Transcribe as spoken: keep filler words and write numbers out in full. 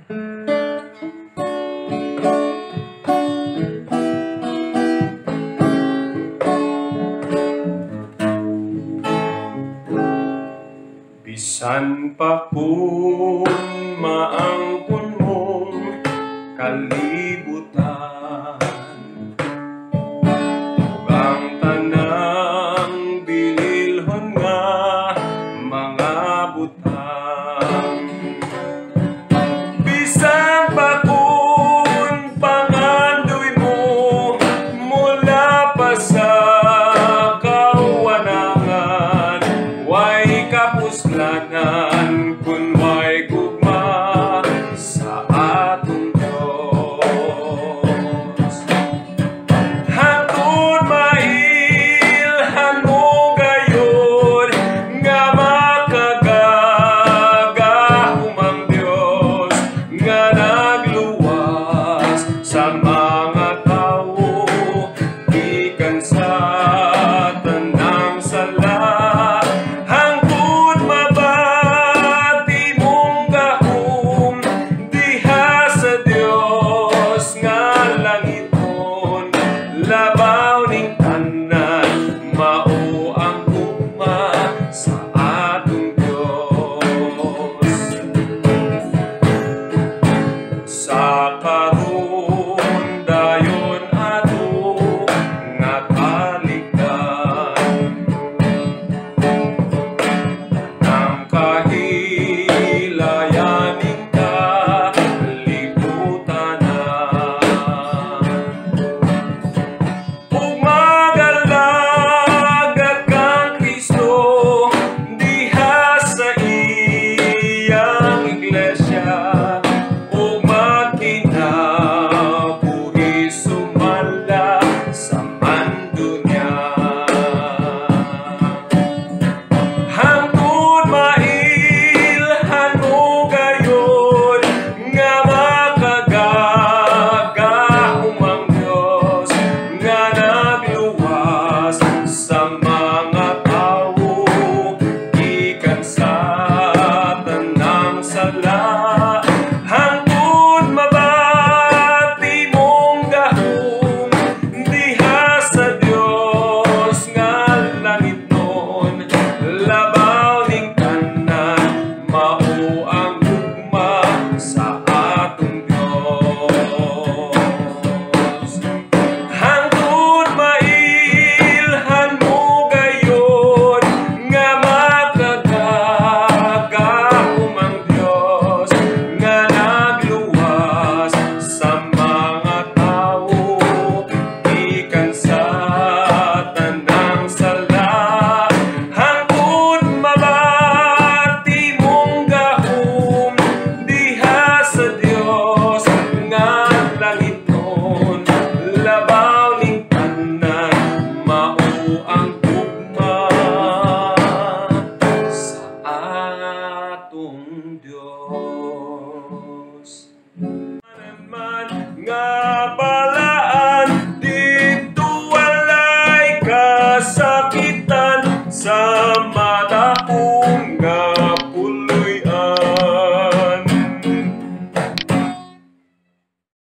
Bisan pa kung maangkon mong kalibutan, ug ang tanang bililhon nga mga butang. Bisan pa kung pangandoy mo mula pa sa kawanangan, way kapuslanan kun way gugma sa atong Dios. Hangtod mailhan mo gayon nga makagagahom ang Dios nga nagluwas sa mga tawo gikan sa